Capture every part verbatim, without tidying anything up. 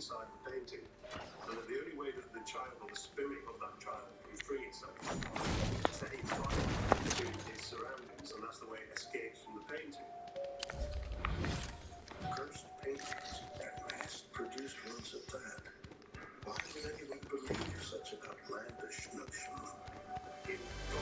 inside the painting. And that the only way that the child or the spirit of that child can free itself is that it finds to its surroundings, and that's the way it escapes from the painting. Cursed paintings at last produced ones at that. Why would anyone believe such an outlandish notion? In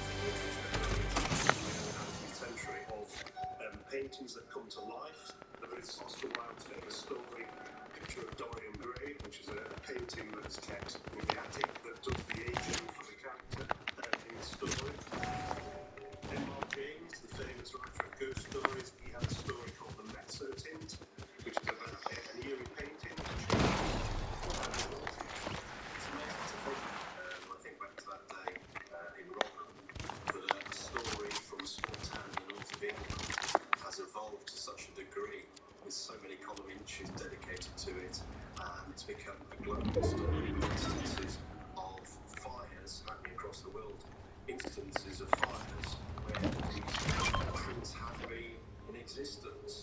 nineteenth century of um, paintings that come to life, there is Oscar Wilde's famous story, Picture of Dorian Gray, which is a painting that's kept in the attic that does the aging for the character uh, in the story. Emma James, the famous writer of ghost stories, he had a story called The Mezzotint, which is about a, an eerie painting. It's amazing to think, um, I think back to that day uh, in Rotherham, that a story from a small town in the north of England has evolved to such a degree, with so many column inches dedicated to it, and it's become a global story with instances of fires happening across the world, instances of fires where these prints have been in existence.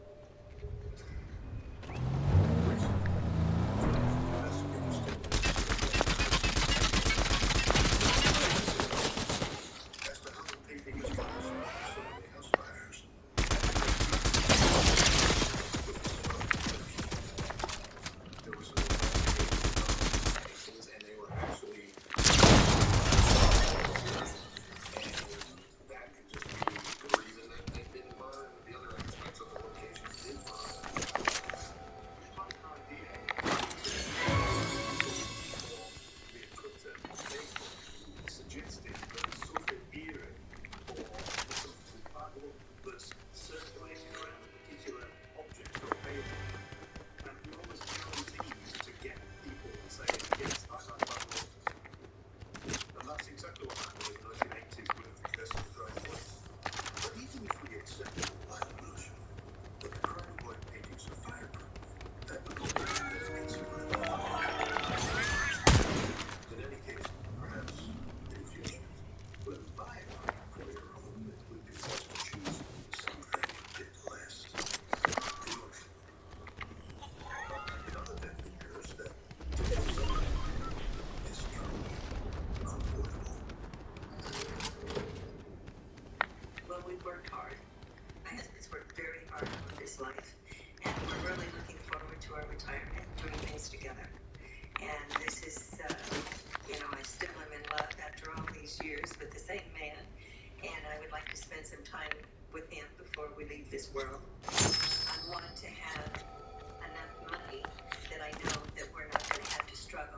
This world. I want to have enough money that I know that we're not going to have to struggle.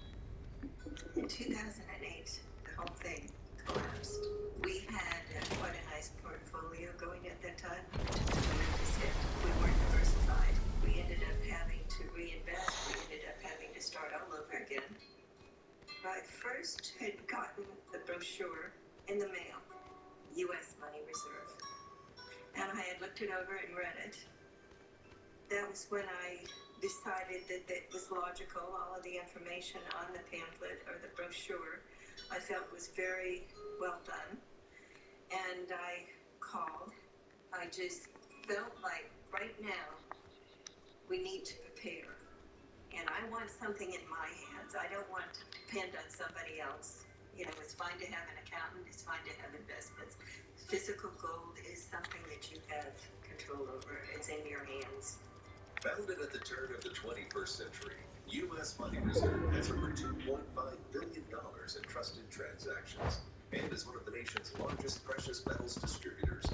In two thousand eight, the whole thing collapsed. We had uh, quite a nice portfolio going at that time. We weren't diversified. We ended up having to reinvest. We ended up having to start all over again. I first had gotten the brochure in the mail, U S Money Reserve. And I had looked it over and read it. That was when I decided that it was logical. All of the information on the pamphlet or the brochure I felt was very well done. And I called. I just felt like right now we need to prepare. And I want something in my hands. I don't want to depend on somebody else. You know, it's fine to have an accountant. It's fine to have investments. Physical gold is something that you have control over. It's in your hands. Founded at the turn of the twenty-first century, U S Money Reserve has over two point five billion dollars in trusted transactions and is one of the nation's largest precious metals distributors.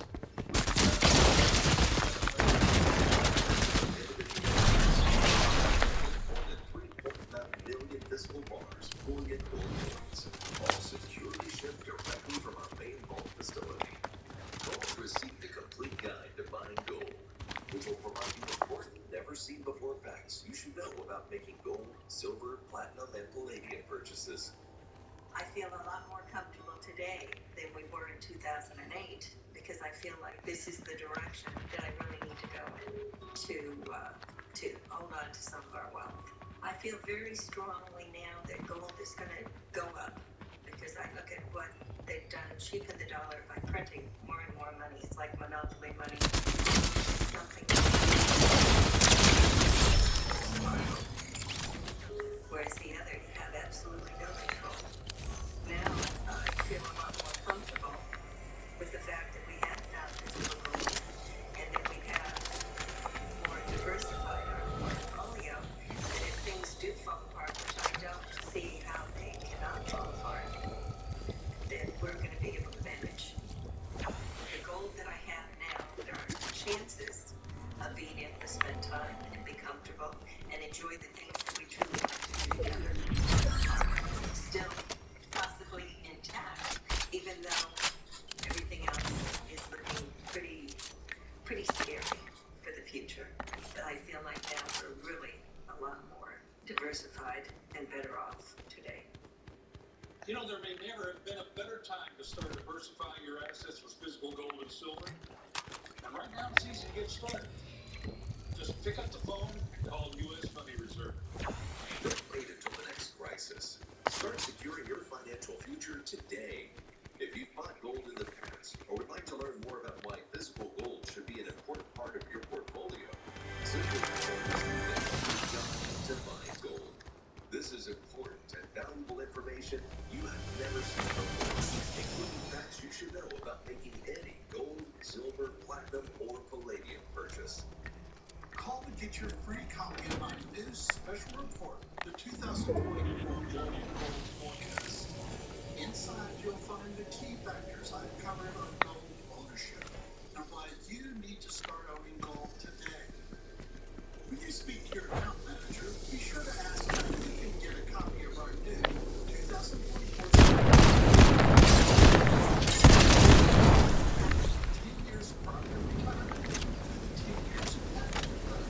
More than three point nine million physical bars, bullion gold coins, all securely shipped directly from our main vault facility. Received a complete guide to buying gold, which will provide you important, never-seen-before facts you should know about making gold, silver, platinum, and palladium purchases. I feel a lot more comfortable today than we were in two thousand eight because I feel like this is the direction that I really need to go in to, uh, to hold on to some of our wealth. I feel very strongly now that gold is going to go up because I look at what they've done, cheapen the dollar by printing more and more money. It's like monopoly money. Something. enjoy the things that we truly want to do together. Still possibly intact, even though everything else is looking pretty, pretty scary for the future. But I feel like now we're really a lot more diversified and better off today. You know, there may never have been a better time to start diversifying your assets with physical gold and silver. And right now, it's easy to get started. Just pick up the phone and call U S Money Reserve. Don't wait until the next crisis. Start securing your financial future today. If you've bought gold in the past or would like to learn more about why physical gold should be an important part of your portfolio, simply call to buy gold. This is important and valuable information you have never seen before, including facts you should know about making any gold, silver, platinum, or palladium purchase. Call to get your free copy of my new special report, the two thousand twenty-four Global Gold Forecast. Inside, you'll find the key factors I've covered on gold ownership and why you need to start owning gold today. When you speak to your account manager, be sure to ask how you can get a copy of our new two thousand twenty-four ten years prior to retirement, ten years of active life.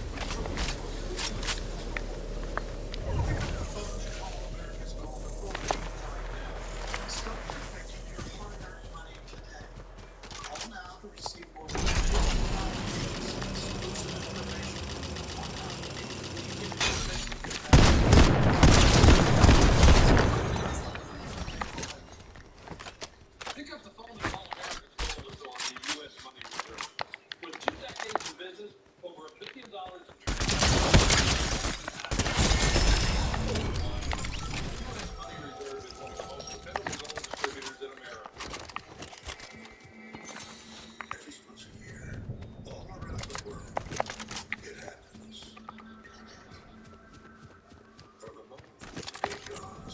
Pick up the phone and call America's Gold Authority right now. Start protecting your hard-earned money today. Call now to receive more than fifty-five pages of exclusive information on how to legally invest in your Pick up the phone and call America's Gold Authority, U S Money Reserve. With two decades of business, over a billion dollars in At least once a year, all around the world, it happens. For the moment, it goes.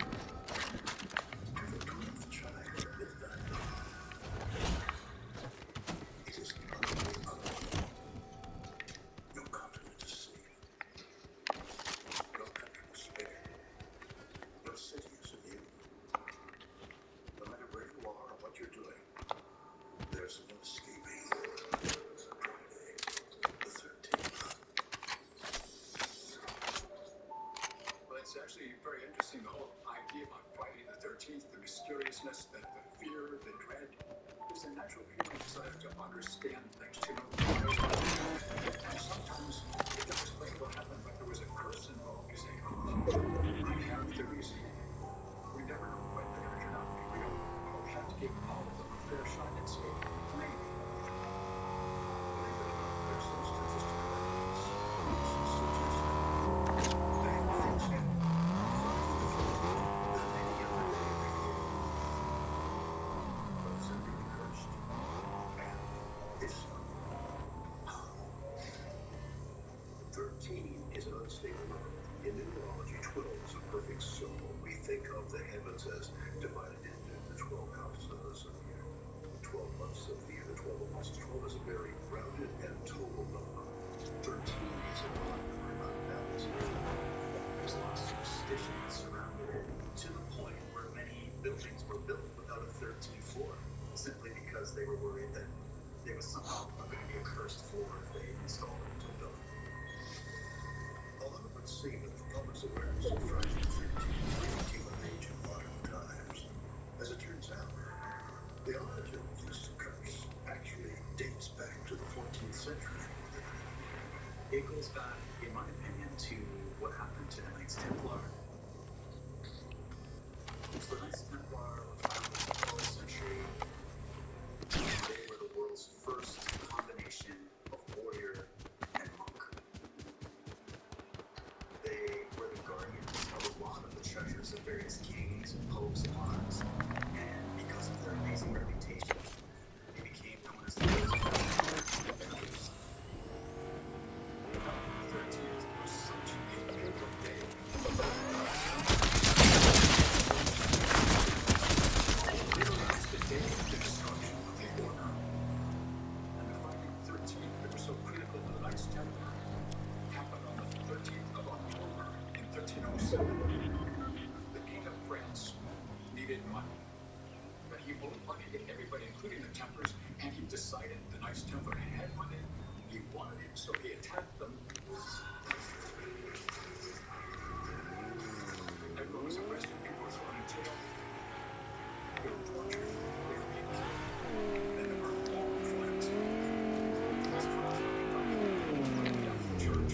The twelfth child of midnight dawn. It is utterly unbelievable. No continent is safe. No country is spared. No city is immune. No matter where you are or what you're doing, there's no escaping. Friday, the thirteenth. Well, it's actually very interesting, the whole idea about Friday the thirteenth, the mysteriousness, the, the fear, the dread. There's a natural human desire to understand things, to know. And sometimes it doesn't explain what happened, but there was a curse involved. You say, oh, I have the reason. We never know when they're going to turn out. We don't all have to give all of them a fair shot and say, maybe. Believe it or not, there's some statistical evidence suggesting that things happen Friday the thirteenth than any other day of the year. But is it really cursed? And if so, how? thirteen is an unstable number. In numerology, twelve is a perfect symbol. We think of the heavens as divided into the twelve houses of the zodiac. The twelve months of the year, the twelve months. twelve is a very rounded and total number. thirteen is an odd number, unbalanced. There's lots of superstition surrounding it, to the point where many buildings were built without a thirteenth floor, simply because they were worried that there was somehow going to be a cursed floor if they installed it into a building. Although it would seem that the public's awareness of Friday the thirteenth came of age in modern times, as it turns out, the origin of this curse actually dates back to the fourteenth century. It goes back, in my opinion, to what happened to the Knights Templar. So the Knights Templar were founded in the twelfth century. They were the world's first combination of warrior and monk. They were the guardians of a lot of the treasures of various kings and popes and monarchs. And because of their amazing reputation, they became known as the Knights Templar. thirteenth was such a beautiful day. Realized the day of the destruction of the order. And the Friday the thirteenth that was so critical to the Knights Templar happened on the thirteenth The King of France needed money, but he owed money to everybody, including the Templars, and he decided the Knights Templar had money. He wanted it, so he attacked them. Everyone was arrested, people were thrown in jail. They were tortured, they were being killed, and there were all flags. This was burning down the church.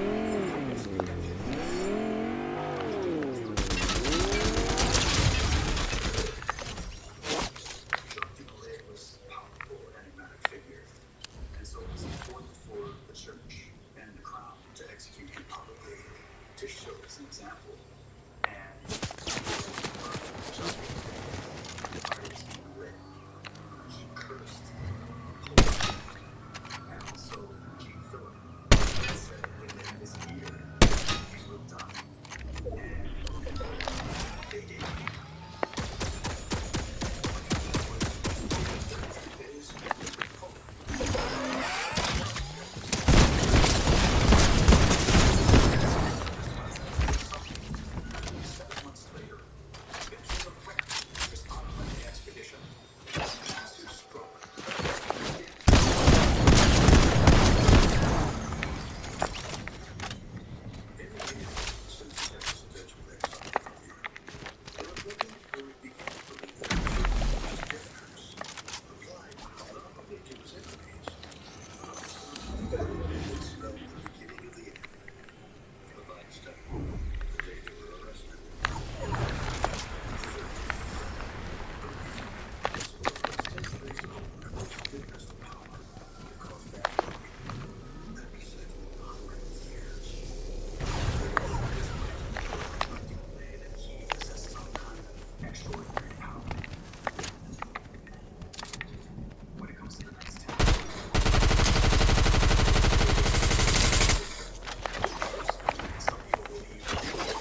Jacques Dumoulin was a powerful and enigmatic figure, and so it was important for the church and the crown to execute him publicly to show as an example. And he cursed Pope and also King Philip. He said within this year he will die. And they did. Days with the Pope. Seven months later, the King of France was on a hunting expedition. Massive stroke. In the end, since the Texas eventually exiled from Europe, they were looking for the belief that Dreddacus replied not only to his enemies, but also that it spelled the beginning of the end. The night step, the day they were arrested. Centuries ago, goodness to power to cause bad luck. That we said a hundred years. That he possessed some kind of extraordinary power. When it comes to the next ten some people believe that he was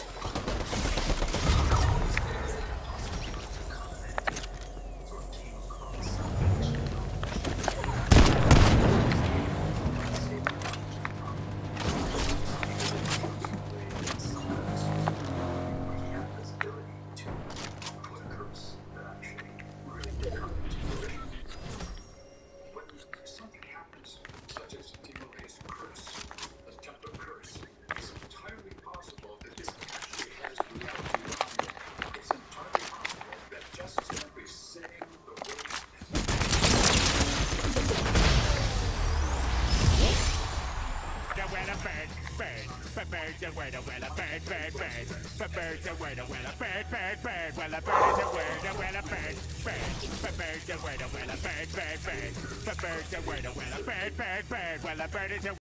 sort of came across salvation he had this ability to put a curse that actually really did come into fruition. When something happens, such as Dumoulin curse, a Templar curse, it's entirely possible that this actually has reality behind it. It's entirely possible that just simply saying the word The weather bird, bird, but bird, the weather, weather, bird, bird, bird, but bird, the weather, weather, bird, bird, bird, well, a bird, the weather, weather, bird, bird, but bird, the weather, weather, bird, bird, bird, but bird, the weather, weather, bird, bird, bird, well, a bird is a